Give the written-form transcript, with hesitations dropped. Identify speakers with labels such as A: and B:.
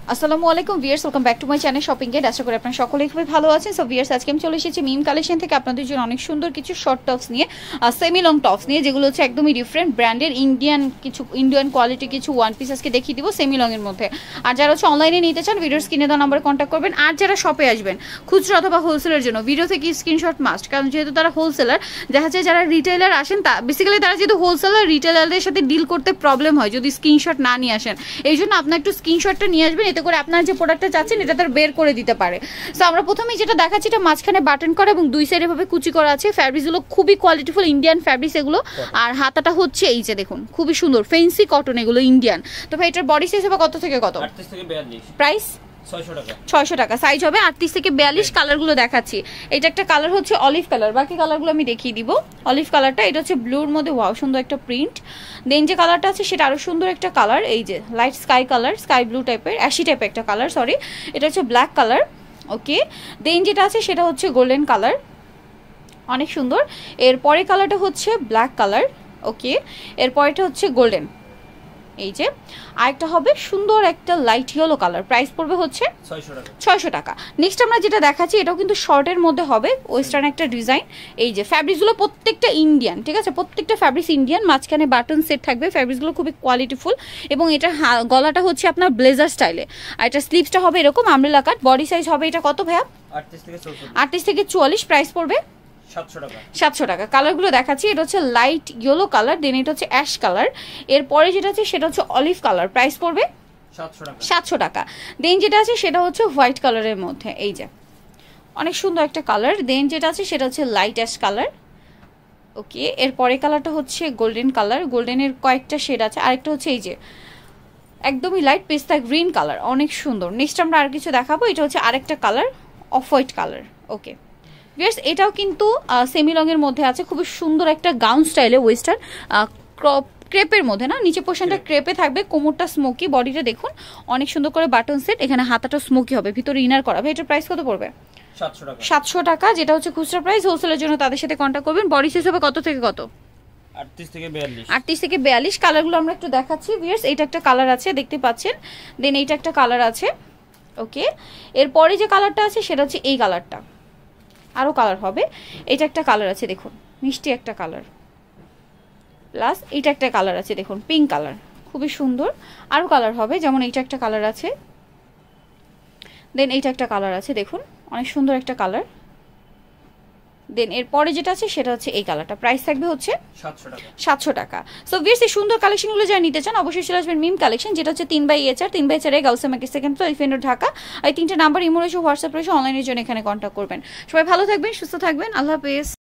A: আসসালামু আলাইকুম viewers, welcome back to my channel shopping guide. আশা করি আপনারা সকলেই খুবই ভালো আছেন। সো ভিউয়ার্স, আজকে আমি চলে এসেছি মিম কালেকশন থেকে আপনাদের জন্য অনেক সুন্দর কিছু শর্ট টপস নিয়ে, সেমি লং টপস নিয়ে, যেগুলো হচ্ছে একদমই ডিফারেন্ট ব্র্যান্ডের ইন্ডিয়ান কোয়ালিটি কিছু ওয়ান পিস আজকে দেখিয়ে দিব সেমি লং এর মধ্যে। আর যারা হচ্ছে অনলাইনে নিতে চান ভিডিওর স্ক্রিনে দেওয়া নাম্বারে কন্ট্যাক্ট করবেন। আর যারা শপে আসবেন খুচরা অথবা হোলসেলের জন্য ভিডিও থেকে স্ক্রিনশট মাস্ট, কারণ যেহেতু তারা হোলসেলার, দেখা যায় যারা রিটেলার আসেন বেসিক্যালি তারা যেহেতু হোলসেলার, রিটেলারদের সাথে ডিল করতে প্রবলেম হয় যদি স্ক্রিনশট না নিয়ে আসেন। এই জন্য আপনার একটু স্ক্রিনশটটা নিয়ে আসবেন, এতে করে আপনার যে প্রোডাক্টটা চাচ্ছেন এটা তার বের করে দিতে পারে। সো আমরা প্রথমেই যেটা দেখাচ্ছি, এটা মাঝখানে বাটন করা এবং দুই সাইডে ভাবে কুচি করা আছে। ফ্যাব্রিক্সগুলো খুবই কোয়ালিটিফুল ইন্ডিয়ান ফ্যাব্রিক্স এগুলো। আর হাতাটা হচ্ছে এই যে দেখুন, খুবই সুন্দর ফেন্সি কটন, এগুলো ইন্ডিয়ান। তো ভাই এটার বডি সাইজ হবে কত থেকে কত? 38 থেকে 42। প্রাইস 600 টাকা। সাইজ হবে 38 থেকে 42। কালারগুলো দেখাচ্ছি, এটা একটা কালার হচ্ছে অলিভ কালার, বাকি কালারগুলো আমি দেখিয়ে দিব। অলিভ কালারটা, এটা হচ্ছে ব্লুর মধ্যে ওয়াও সুন্দর একটা প্রিন্ট। দেন যে কালারটা আছে সেটা আরো সুন্দর একটা কালার, এই যে light sky colour, sky blue টাইপের, অ্যাশি টাইপের একটা কালার, সরি এটা হচ্ছে ব্ল্যাক কালার। ওকে, দেন যেটা আছে সেটা হচ্ছে গোল্ডেন কালার, অনেক সুন্দর। এরপরে কালারটা হচ্ছে ব্ল্যাক কালার। ওকে, এরপরেটা হচ্ছে গোল্ডেন। এই যে আরেকটা হবে সুন্দর একটা লাইট ইয়েলো কালার। প্রাইস পড়বে হচ্ছে 600 টাকা। নেক্সট আমরা যেটা দেখাচ্ছি এটাও কিন্তু শর্টের মধ্যে হবে, ওয়েস্টার্ন একটা ডিজাইন। এই যে ফ্যাব্রিক্সগুলো প্রত্যেকটা ইন্ডিয়ান, ঠিক আছে, প্রত্যেকটা ফ্যাব্রিক্স ইন্ডিয়ান। মাঝখানে বাটন সেট থাকবে, ফ্যাব্রিক্সগুলো খুবই কোয়ালিটিফুল। এবং এটা গলাটা হচ্ছে আপনার ব্লেজার স্টাইলে, আর এটা স্লিভসটা হবে এরকম আমব্রেলা কাট। বডি সাইজ হবে এটা কত ভাইয়া? 38 থেকে 44। প্রাইস পড়বে 700 টাকা। কালারগুলো দেখাচ্ছি, এটা হচ্ছে লাইট ইয়েলো কালার, দেন এটা হচ্ছে অ্যাশ কালার, এরপরে যেটা আছে সেটা হচ্ছে অলিভ কালার। প্রাইস পড়বে 700 টাকা। দেন যেটা আছে সেটা হচ্ছে হোয়াইট কালারের মধ্যে, এই যে অনেক সুন্দর একটা কালার। দেন যেটা আছে সেটা হচ্ছে লাইট অ্যাশ কালার। ওকে, এরপরে কালারটা হচ্ছে গোল্ডেন কালার, গোল্ডেনের কয়েকটা শেড আছে। আরেকটা হচ্ছে এই যে একদমই লাইট পেস্তা গ্রিন কালার, অনেক সুন্দর। নেক্সট আমরা আর কিছু দেখাবো, এটা হচ্ছে আরেকটা colour off white colour. Okay viewers, এটাও কিন্তু সেমি লং এর মধ্যে আছে, খুবই সুন্দর একটা গাউন স্টাইলে ওয়েস্টার্ন ক্রেপের মধ্যে, না নিচে পোর্শনটা ক্রেপে থাকবে, কোমরটা স্মোকি, বডিটা দেখুন অনেক সুন্দর করে বাটন সেট, এখানে হাতাটা স্মোকি হবে, ভিতরে ইনার করা। ভাই এটার প্রাইস কত পড়বে? 700 টাকা, যেটা হচ্ছে খুচরা প্রাইস। হোলসেলের জন্য তাদের সাথে কন্ট্যাক্ট করবেন। বডি সাইজ হবে কত থেকে কত? 38 থেকে 42। কালারগুলো আমরা একটু দেখাচ্ছি ভিউয়ার্স। এইটা একটা কালার আছে দেখতে পাচ্ছেন, দেন এইটা একটা কালার আছে। ওকে, এরপরে যে কালারটা আছে সেটা হচ্ছে এই কালারটা, আরো কালার হবে। এটা একটা কালার আছে দেখুন, মিষ্টি একটা কালার, প্লাস এইটা একটা কালার আছে দেখুন পিঙ্ক কালার, খুবই সুন্দর। আরো কালার হবে, যেমন এইটা একটা কালার আছে, দেন এইটা একটা কালার আছে দেখুন অনেক সুন্দর একটা কালার। দেন এরপরে যেটা আছে সেটা হচ্ছে এই কালারটা। প্রাইস থাকবে হচ্ছে 700 টাকা। সো ভিউয়ার্স, এই সুন্দর কালেকশনগুলো যারা নিতে চান অবশ্যই চলে আসবেন মিম কালেকশন, যেটা হচ্ছে 3/4 3/4 Gausia market second floor, elephant road, Dhaka. আর 3টে নাম্বার ইমো রয়েছে, হোয়াটসঅ্যাপ রয়েছে, অনলাইনের জন্য এখানে কন্ট্যাক্ট করবেন। সবাই ভালো থাকবেন, সুস্থ থাকবেন, আল্লাহ হাফেজ।